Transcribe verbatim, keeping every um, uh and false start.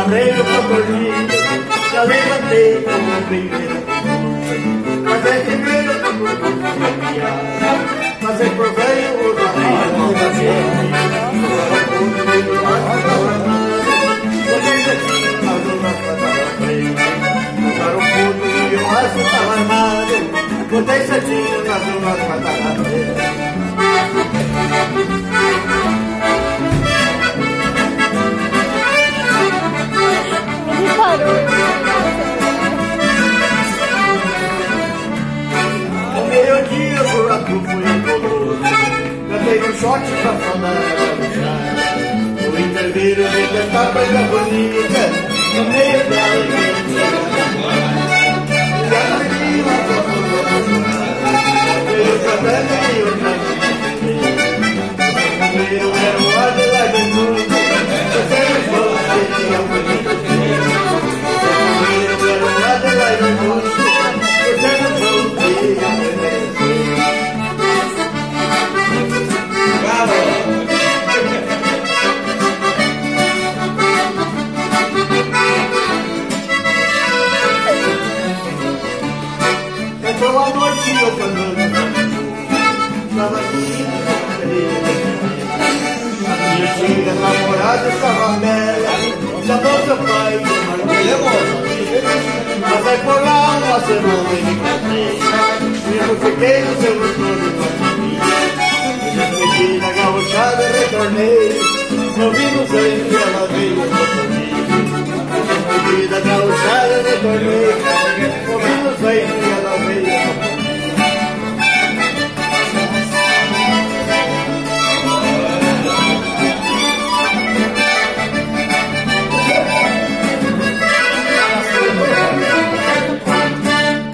arreio pra dormir, já levantei como primeira curta, mas é primeiro que eu vou piar, mas é por velho os amigos da gente, agora o mundo veio mais pra lá, vocês aqui na dona para frente, agora o mundo veio mais pra armado, botei certinho na dona para frente. No meio-dia, o buraco foi engoloso, cantei um shot pra falar no chá. O interviro me cantar coisa bonita, no meio dela quem tinha. E a menina passou a chorar, veio cantando e eu cantei. O primeiro era o Adelaide do mundo, você me falou que tinha bonito. Entrou a noite e eu falando estava aqui a minha antiga namorada estava bela, chamou seu pai e marcou. Mas aí por lá uma semana e me casei, mesmo fiquei no seu retorno pra mim. Me despedi da gauchada e retornei, eu vi no sangue que ela veio pra mim. Me despedi da gauchada e retornei, eu vi no sangue